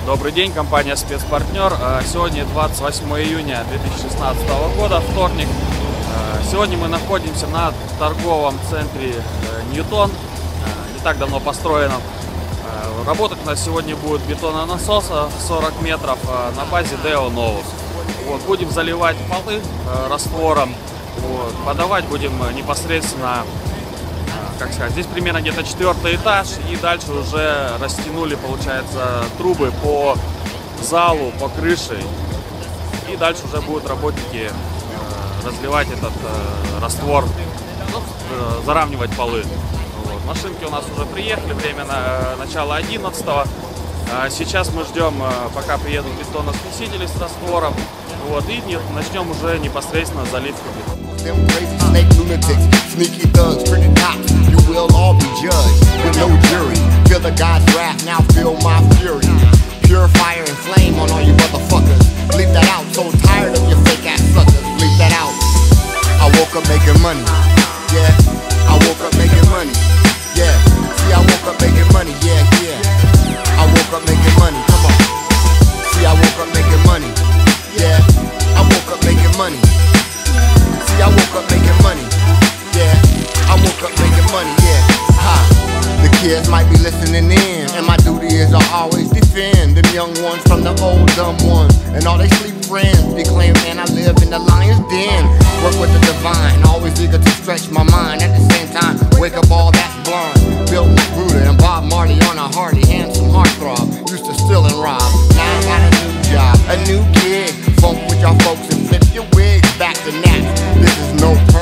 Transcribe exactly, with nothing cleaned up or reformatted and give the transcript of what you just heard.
Добрый день, компания Спецпартнер. Сегодня двадцать восьмое июня две тысячи шестнадцатого года, вторник. Сегодня мы находимся на торговом центре Ньютон, не так давно построенном. Работать у нас сегодня будет бетононасоса сорок метров на базе Новус. Вот, будем заливать полы раствором, вот, подавать будем непосредственно, как сказать, здесь примерно где-то четвертый этаж, и дальше уже растянули, получается, трубы по залу, по крыше, и дальше уже будут работники э, разливать этот э, раствор, ну, э, заравнивать полы. Вот. Машинки у нас уже приехали, время на, э, начала одиннадцатого. А сейчас мы ждем, э, пока приедут бетоносмесители с раствором, вот, и нет, начнем уже непосредственно заливку бетона. Them crazy snake lunatics, sneaky thugs, pretty cops, you will all be judged with no jury. Feel the God's wrath, now feel my fury. Pure fire and flame on all you motherfuckers. Bleep that out, so tired of your fake ass suckers. Bleep that out. I woke up making money, yeah. I woke up making money, yeah. See, I woke up making money, yeah, yeah. I woke up making money, come on. See, I woke up making money, yeah. I woke up making money. I woke up making money, yeah. I woke up making money, yeah. Ha. The kids might be listening in, and my duty is to always defend them young ones from the old dumb ones, and all they sleep friends. They claim, man, I live in the lion's den. Work with the divine, always eager to stretch my mind. At the same time, wake up all that's blonde. Built like Buddha and Bob Marley on a Hardy, handsome heartthrob. Used to steal and rob, now I got a new job, a new gig. Funk with y'all folks and flip your wigs back to naps. This is no problem.